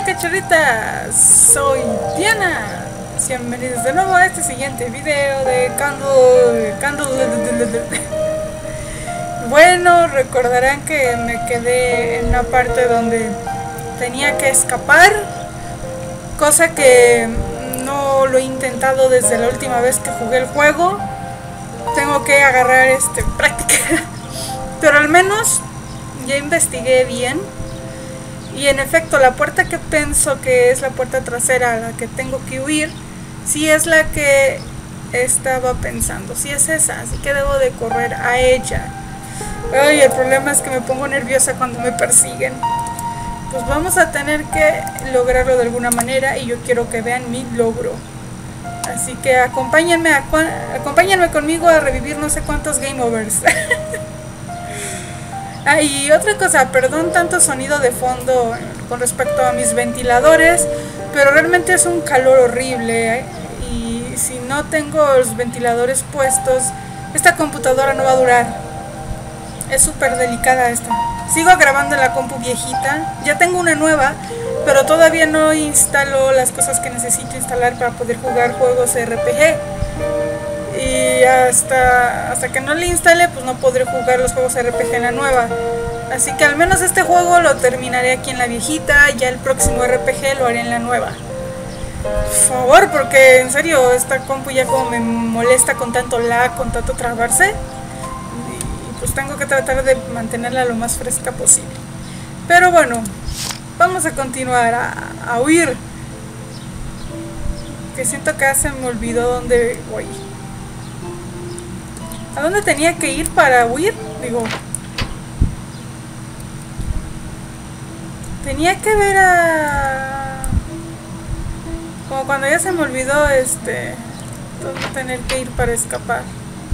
Hola cachorritas, soy Diana. Bienvenidos de nuevo a este siguiente video de Candle. Bueno, recordarán que me quedé en una parte donde tenía que escapar, cosa que no lo he intentado desde la última vez que jugué el juego. Tengo que agarrar práctica, pero al menos ya investigué bien. Y en efecto, la puerta que pienso que es la puerta trasera a la que tengo que huir, sí es la que estaba pensando, sí es esa, así que debo de correr a ella. Ay, el problema es que me pongo nerviosa cuando me persiguen. Pues vamos a tener que lograrlo de alguna manera y yo quiero que vean mi logro. Así que acompáñenme conmigo a revivir no sé cuántos game overs. Ah, y otra cosa, perdón tanto sonido de fondo con respecto a mis ventiladores, pero realmente es un calor horrible, ¿eh? Y si no tengo los ventiladores puestos, esta computadora no va a durar. Es súper delicada esta. Sigo grabando en la compu viejita, ya tengo una nueva, pero todavía no instalo las cosas que necesito instalar para poder jugar juegos RPG. Y hasta que no le instale, pues no podré jugar los juegos RPG en la nueva. Así que al menos este juego lo terminaré aquí en la viejita. Ya el próximo RPG lo haré en la nueva. Por favor, porque en serio esta compu ya como me molesta con tanto lag, con tanto trabarse. Y pues tengo que tratar de mantenerla lo más fresca posible. Pero bueno, vamos a continuar a huir. Que siento que ya se me olvidó dónde voy. ¿A dónde tenía que ir para huir? Digo, tenía que ver a... Como cuando ya se me olvidó dónde tener que ir para escapar.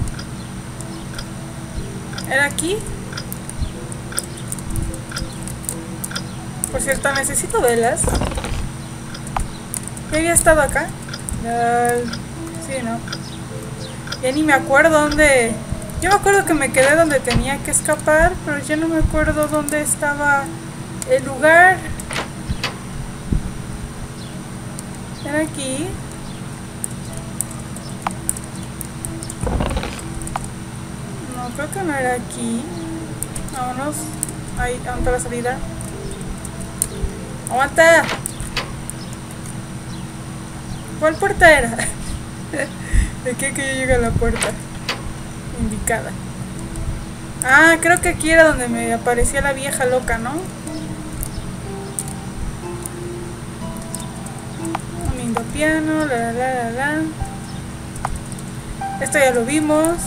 ¿Era aquí? Por cierto, necesito velas. ¿Ya había estado acá? Sí, ¿no? Ya ni me acuerdo dónde... Yo me acuerdo que me quedé donde tenía que escapar, pero ya no me acuerdo dónde estaba el lugar. ¿Era aquí? No, creo que no era aquí. Vámonos. Ahí, aguanta la salida. ¡Aguanta! ¿Cuál puerta era? ¿De qué que yo llegue a la puerta indicada? Ah, creo que aquí era donde me aparecía la vieja loca, ¿no? Un lindo piano, la. Esto ya lo vimos.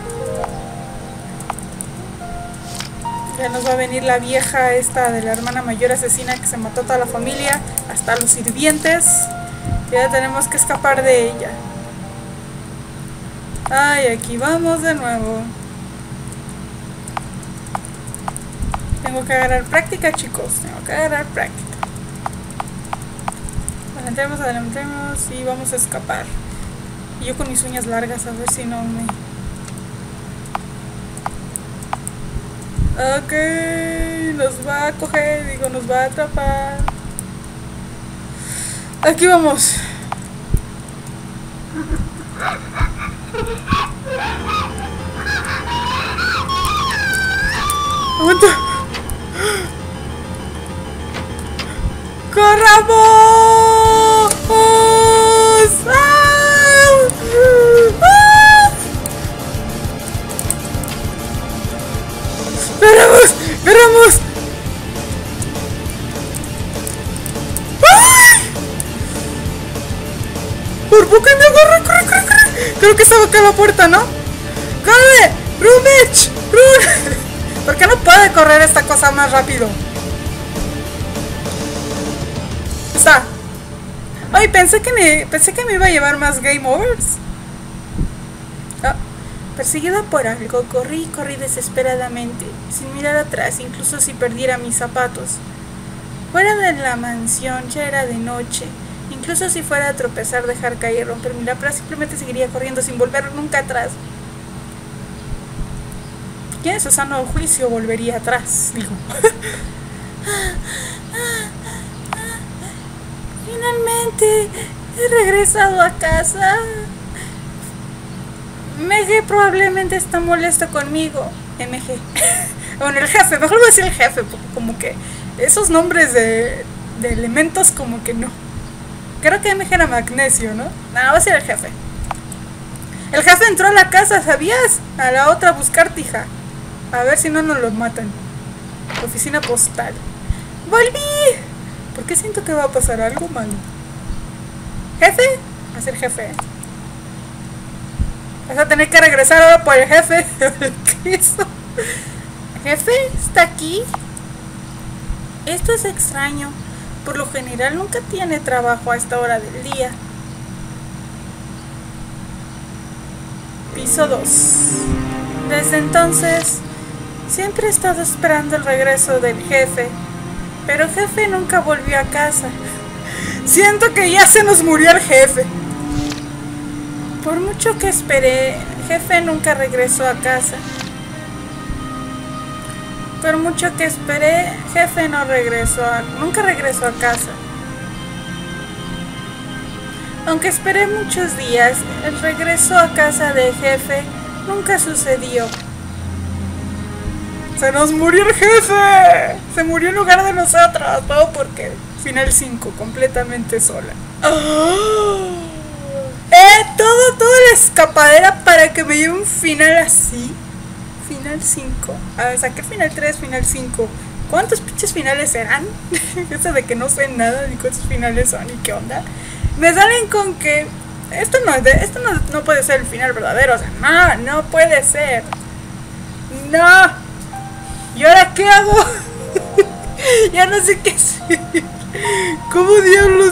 Ya nos va a venir la vieja esta de la hermana mayor asesina que se mató a toda la familia, hasta los sirvientes. Ya tenemos que escapar de ella. Ay, aquí vamos de nuevo. Tengo que agarrar práctica, chicos. Tengo que agarrar práctica. Adelantemos y vamos a escapar. Y yo con mis uñas largas a ver si no me... Ok, nos va a coger, digo, nos va a atrapar. Aquí vamos. ¡Aguanta! ¡Corramos! ¡Ah! ¡Ah! ¡Corramos! ¡Corramos! ¡Ay! ¡Por poco me agarra! ¡Corre! Creo que estaba acá la puerta, ¿no? ¡Corre! ¡Run, bitch! ¡Run! ¿Por qué no puede correr esta cosa más rápido? Está. Ay, pensé que me iba a llevar más game overs. Ah, perseguida por algo, corrí desesperadamente, sin mirar atrás, incluso si perdiera mis zapatos. Fuera de la mansión ya era de noche. Incluso si fuera a tropezar, dejar caer, romper mi lámpara, simplemente seguiría corriendo sin volver nunca atrás. ¿Quién en su sano juicio volvería atrás? Digo. Finalmente he regresado a casa. MG probablemente está molesto conmigo. MG. Bueno, el jefe, mejor voy a decir el jefe, porque como que esos nombres de elementos como que no. Creo que MG era magnesio, ¿no? No, va a ser el jefe. El jefe entró a la casa, ¿sabías? A la otra a buscar tija. A ver si no nos lo matan. Oficina postal. ¡Volví! ¿Por qué siento que va a pasar algo malo? ¿Jefe? Va a ser jefe. Vas a tener que regresar ahora por el jefe. ¿Qué hizo? ¿Jefe? ¿Está aquí? Esto es extraño. Por lo general nunca tiene trabajo a esta hora del día. Piso 2. Desde entonces, siempre he estado esperando el regreso del jefe. Pero el jefe nunca volvió a casa. Siento que ya se nos murió el jefe. Por mucho que esperé, el jefe nunca regresó a casa. Por mucho que esperé, jefe nunca regresó a casa. Aunque esperé muchos días, el regreso a casa del jefe nunca sucedió. ¡Se nos murió el jefe! Se murió en lugar de nosotros. Todo porque final 5, completamente sola. ¡Oh! Toda la escapadera para que me lleve un final así. Final 5. A ver, saqué final 3, final 5. ¿Cuántos pinches finales serán? Eso de que no sé nada ni cuántos finales son y qué onda. Me salen con que esto no puede ser el final verdadero. O sea, no puede ser. No. ¿Y ahora qué hago? Ya no sé qué hacer. ¿Cómo diablos?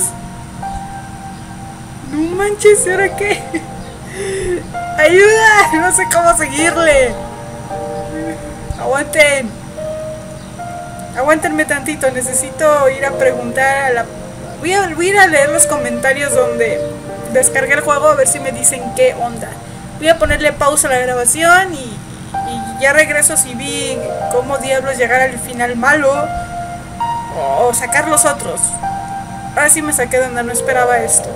No manches, ¿y ahora qué? ¡Ayuda! No sé cómo seguirle. Aguanten. Aguántenme tantito. Necesito ir a preguntar a la... Voy a ir a leer los comentarios donde descargué el juego a ver si me dicen qué onda. Voy a ponerle pausa a la grabación y ya regreso si vi cómo diablos llegar al final malo o sacar los otros. Ahora sí me saqué de donde no esperaba esto.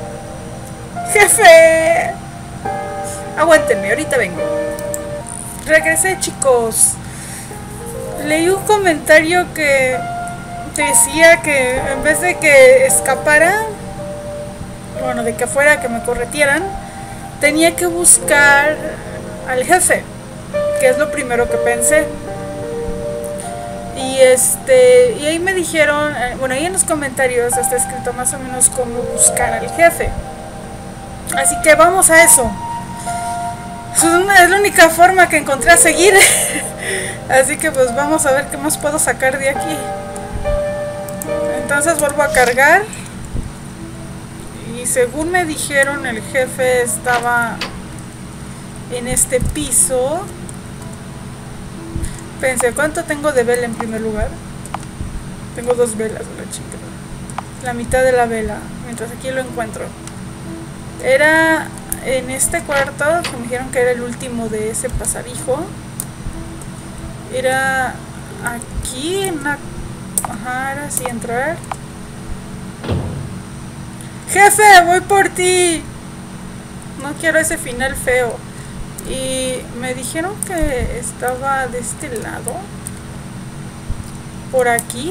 ¡Jefe! Aguántenme, ahorita vengo. Regresé, chicos. Leí un comentario que decía que en vez de que escapara, bueno, de que fuera que me corretieran, tenía que buscar al jefe, que es lo primero que pensé. Y y ahí me dijeron, bueno, ahí en los comentarios está escrito más o menos cómo buscar al jefe. Así que vamos a eso. Es la única forma que encontré a seguir. Así que pues vamos a ver qué más puedo sacar de aquí. Entonces vuelvo a cargar. Y según me dijeron, el jefe estaba en este piso. Pensé, ¿cuánto tengo de vela en primer lugar? Tengo 2 velas, la chica. La mitad de la vela. Mientras aquí lo encuentro. Era en este cuarto, que me dijeron que era el último de ese pasadijo. Era aquí, en una... Ajá, era así entrar. ¡Jefe, voy por ti! No quiero ese final feo. Y me dijeron que estaba de este lado. Por aquí.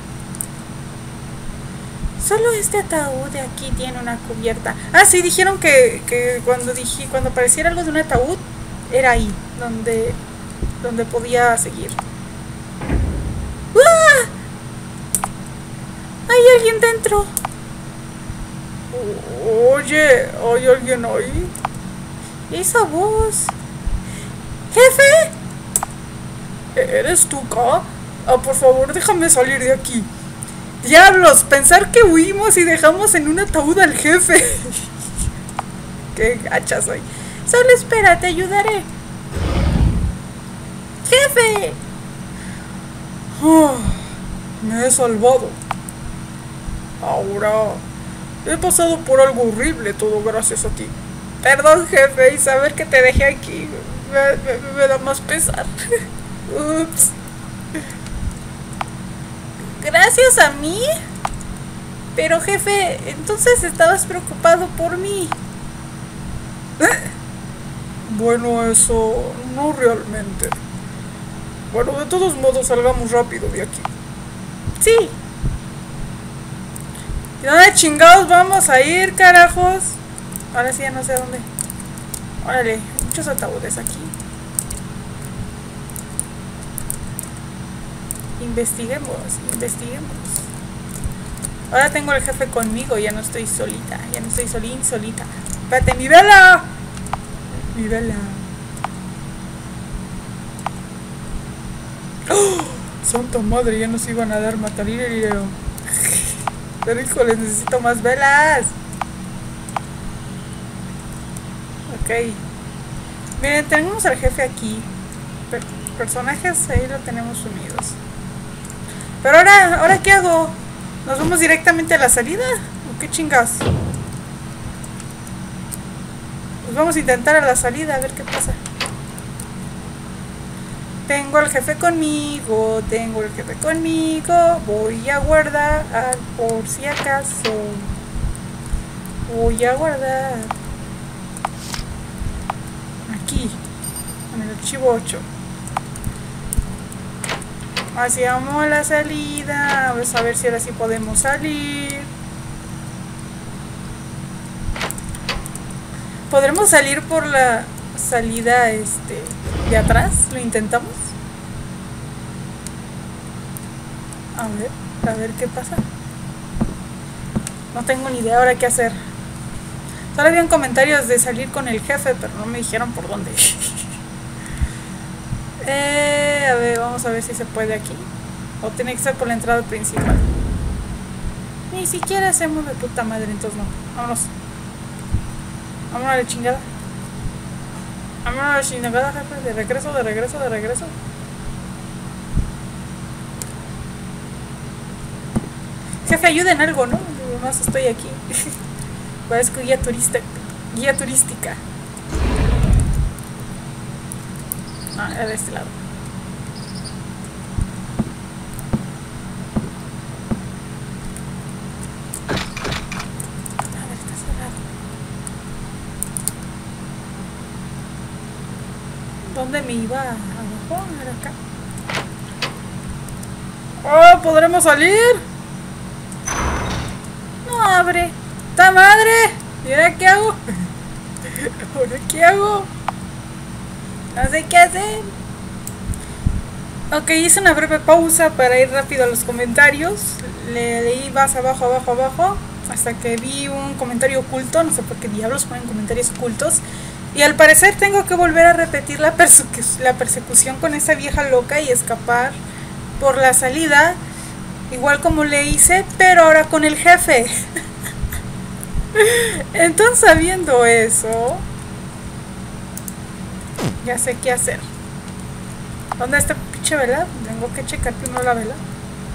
Solo este ataúd de aquí tiene una cubierta. Ah, sí, dijeron que cuando apareciera algo de un ataúd, era ahí, donde podía seguir. ¡Ah! Hay alguien dentro. Oye, ¿hay alguien ahí? Esa voz. ¡Jefe! ¿Eres tú, Ka? Ah, por favor, déjame salir de aquí. ¡Diablos! Pensar que huimos y dejamos en un ataúd al jefe. ¡Qué gacha soy! Solo espera, te ayudaré. ¡Jefe! Oh, me he salvado. Ahora he pasado por algo horrible, todo gracias a ti. Perdón, jefe, y saber que te dejé aquí me da más pesar. Ups. ¿Gracias a mí? Pero jefe, entonces estabas preocupado por mí. Bueno, eso no realmente. Bueno, de todos modos, salgamos rápido de aquí. Sí. ¿Y dónde chingados vamos a ir, carajos? Ahora sí ya no sé dónde. Órale, muchos ataúdes aquí. Investiguemos, investiguemos. Ahora tengo al jefe conmigo, ya no estoy solita. Ya no estoy solita. Espérate, mi vela. Mi vela. ¡Oh! Santa madre, ya nos iban a dar matarilero. Pero híjole, necesito más velas. Ok. Miren, tenemos al jefe aquí. Personajes ahí lo tenemos unidos. Pero ahora ¿qué hago? ¿Nos vamos directamente a la salida? ¿O qué chingas? Pues vamos a intentar a la salida, a ver qué pasa. Tengo al jefe conmigo, voy a guardar por si acaso. Voy a guardar aquí, en el archivo 8. Hacíamos la salida, vamos a ver si ahora sí podemos salir. ¿Podremos salir por la salida de atrás? ¿Lo intentamos? A ver qué pasa. No tengo ni idea ahora qué hacer. Solo habían comentarios de salir con el jefe, pero no me dijeron por dónde. A ver, vamos a ver si se puede aquí. O tiene que ser por la entrada principal. Ni siquiera hacemos de puta madre, entonces no. Vámonos. Vámonos a la chingada. Vámonos a la chingada, jefe. De regreso. Jefe, ayuda en algo, ¿no? Yo más estoy aquí. Parezco guía turística. No, era de este lado. A ver, está cerrado. ¿Dónde me iba? ¿Abajo? ¿Era acá? ¡Oh! ¿Podremos salir? No abre. ¡Ta madre! ¿Y ahora qué hago? ¿Ahora qué hago? No sé qué hacer. Ok, hice una breve pausa para ir rápido a los comentarios. Leí más abajo, hasta que vi un comentario oculto. No sé por qué diablos ponen comentarios ocultos. Y al parecer tengo que volver a repetir la persecución con esa vieja loca y escapar por la salida, igual como le hice, pero ahora con el jefe. Entonces, sabiendo eso, ya sé qué hacer. ¿Dónde está pinche vela? Tengo que checar primero la vela.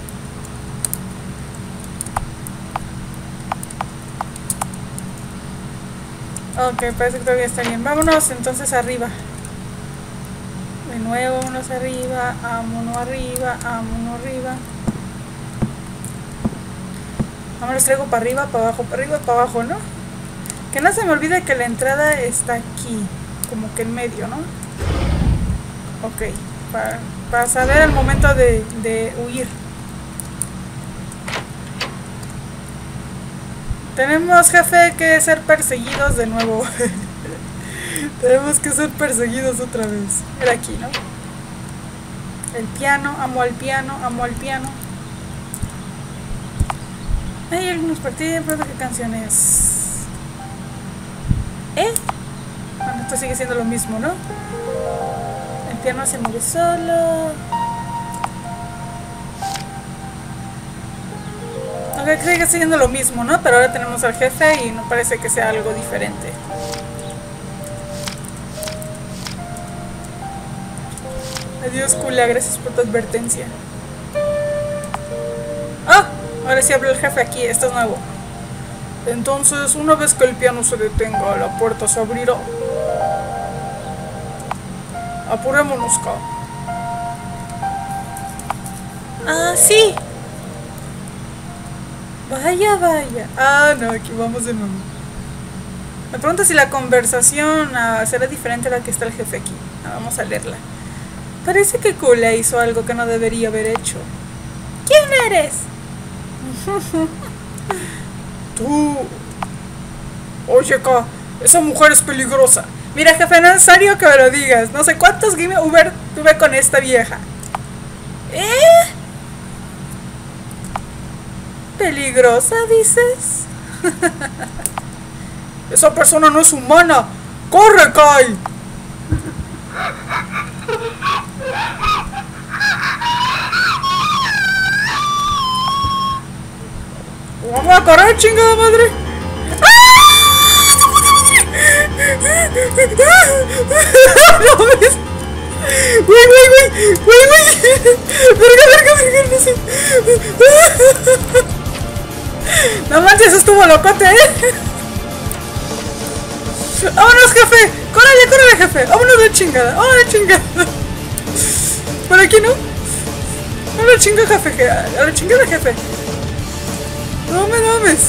Ok, parece que todavía está bien. Vámonos entonces arriba. De nuevo, vámonos arriba, vámonos arriba. Ahora los traigo para arriba, para abajo, ¿no? Que no se me olvide que la entrada está aquí, como que en medio, ¿no? Ok, para saber el momento de huir. Tenemos, jefe, que ser perseguidos de nuevo. Tenemos que ser perseguidos otra vez. Era aquí, ¿no? El piano, amo al piano. Hay algunos partidos, pero ¿qué canciones? Bueno, esto sigue siendo lo mismo, ¿no? El piano se mueve solo. Ok, sigue siendo lo mismo, ¿no? Pero ahora tenemos al jefe y no parece que sea algo diferente. Adiós, Kula, gracias por tu advertencia. ¡Ah! Ahora sí abre el jefe aquí, esto es nuevo. Entonces, una vez que el piano se detenga, la puerta se abrirá. Apurémonos, K. Ah, sí. Vaya, vaya. Ah, no, aquí vamos de nuevo. Me pregunto si la conversación será diferente a la que está el jefe aquí. Vamos a leerla. Parece que Kula hizo algo que no debería haber hecho. ¿Quién eres? Tú. Oye, K, esa mujer es peligrosa. Mira, jefe, no es necesario que me lo digas. No sé cuántos Game Uber tuve con esta vieja. ¿Peligrosa, dices? Esa persona no es humana. ¡Corre, Kai! Vamos a correr, chingada madre. No ves. Güey. Verga, no sé. No manches, estuvo locote, Vámonos, jefe. Córrele, jefe. Vámonos de chingada. Por aquí, ¿no? A la chingada, jefe. A la chingada, jefe. No mames.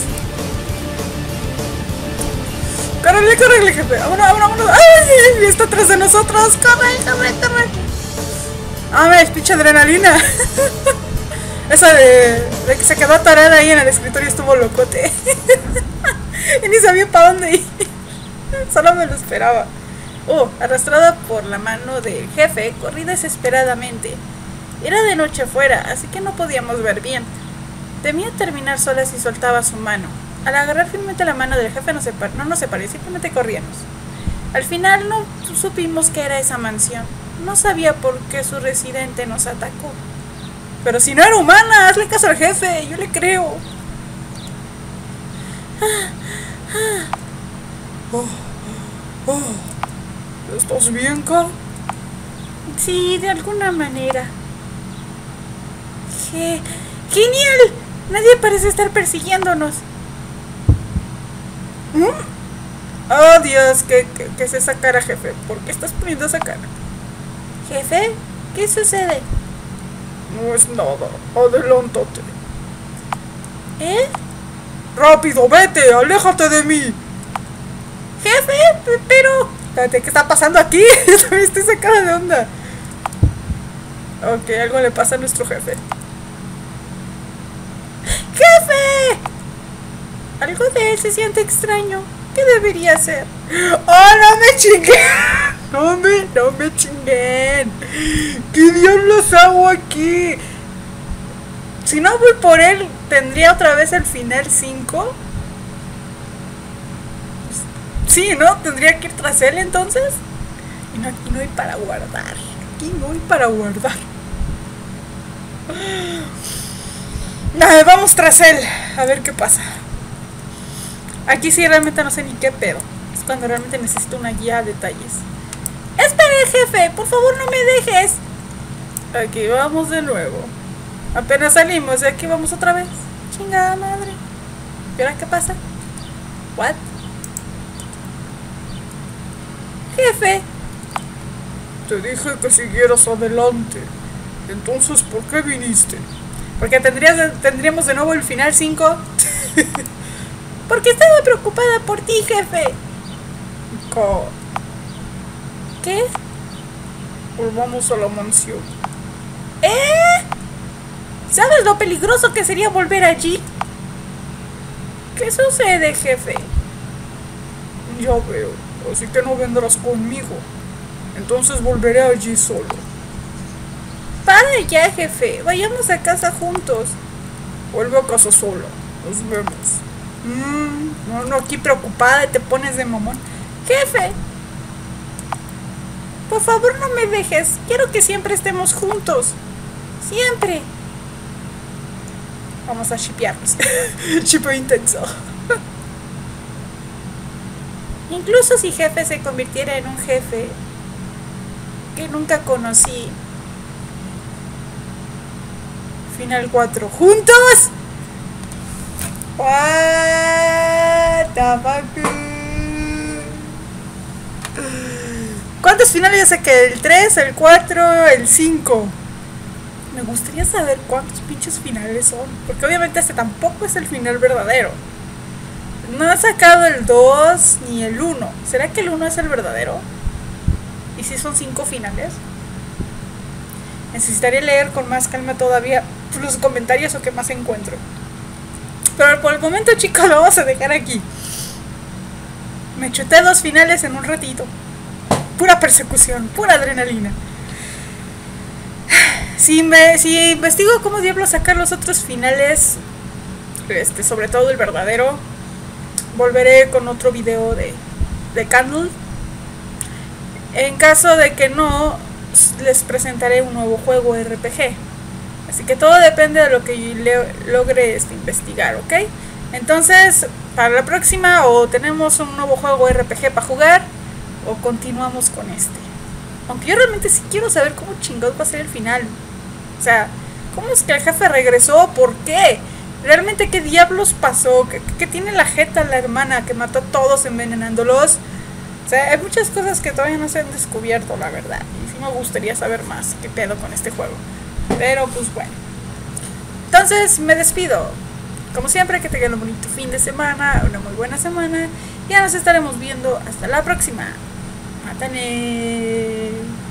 Córrele, jefe. Vámonos. ¡Ay! Está atrás de nosotros. Corre. Mames, pinche adrenalina. Esa de que se quedó atorada ahí en el escritorio estuvo locote. Y ni sabía para dónde ir. Solo me lo esperaba. Arrastrada por la mano del jefe, corrí desesperadamente. Era de noche afuera, así que no podíamos ver bien. Temía terminar sola si soltaba su mano. Al agarrar firmemente la mano del jefe no nos separé, simplemente corríamos. Al final no supimos que era esa mansión. No sabía por qué su residente nos atacó. Pero si no era humana, hazle caso al jefe, yo le creo. ¿Estás bien, K? Sí, de alguna manera. ¡Genial! Nadie parece estar persiguiéndonos. Oh, Dios, ¿qué es esa cara, jefe? ¿Por qué estás poniendo esa cara? ¿Jefe? ¿Qué sucede? No es nada. Adelántate. ¡Rápido, vete! ¡Aléjate de mí! Jefe, pero... Espérate, ¿qué está pasando aquí? Estoy sacada de onda. Ok, algo le pasa a nuestro jefe. ¡Jefe! Algo de él se siente extraño. ¿Qué debería hacer? ¡Oh, no me chinguen! No me chinguen. ¿Qué diablos hago aquí? Si no voy por él, ¿tendría otra vez el final 5? Sí, ¿no? ¿Tendría que ir tras él entonces? Y no, aquí no hay para guardar. Vamos tras él. A ver qué pasa. Aquí sí realmente no sé ni qué pedo. Es cuando realmente necesito una guía a detalles. ¡Espere, jefe! ¡Por favor, no me dejes! Aquí vamos de nuevo. Apenas salimos y aquí vamos otra vez. Chingada madre. ¿Y ahora qué pasa? ¿What? Jefe. Te dije que siguieras adelante. Entonces, ¿por qué viniste? Porque tendríamos de nuevo el final 5. Porque estaba preocupada por ti, jefe. ¿Qué? Volvamos a la mansión. ¿Sabes lo peligroso que sería volver allí? ¿Qué sucede, jefe? Ya veo, así que no vendrás conmigo. Entonces volveré allí solo. Para ya, jefe. Vayamos a casa juntos. Vuelve a casa sola. Nos vemos. No, aquí preocupada y te pones de mamón. Jefe, por favor no me dejes. Quiero que siempre estemos juntos. Siempre. Vamos a shippearnos. Shipeo intenso. Incluso si jefe se convirtiera en un jefe que nunca conocí. Final 4. ¡Juntos! What the fuck? ¿Cuántos finales ya saqué? El 3, el 4, el 5. Me gustaría saber cuántos pinches finales son. Porque obviamente este tampoco es el final verdadero. No ha sacado el 2 ni el 1. ¿Será que el 1 es el verdadero? ¿Y si son 5 finales? Necesitaría leer con más calma todavía los comentarios o qué más encuentro. Pero por el momento, chicos, lo vamos a dejar aquí. Me chuté 2 finales en un ratito. Pura persecución, pura adrenalina. Si investigo cómo diablos sacar los otros finales, sobre todo el verdadero, volveré con otro video de Candle. En caso de que no, les presentaré un nuevo juego RPG. Así que todo depende de lo que logre investigar, ¿ok? Entonces, para la próxima, o tenemos un nuevo juego RPG para jugar, o continuamos con este. Aunque yo realmente sí quiero saber cómo chingados va a ser el final. O sea, ¿cómo es que el jefe regresó? ¿Por qué? ¿Realmente qué diablos pasó? ¿Qué tiene la jeta la hermana que mató a todos envenenándolos? O sea, hay muchas cosas que todavía no se han descubierto, la verdad. Y sí me gustaría saber más qué pedo con este juego. Pero pues bueno. Entonces me despido. Como siempre, que tengan un bonito fin de semana, una muy buena semana. Ya nos estaremos viendo hasta la próxima. Matane.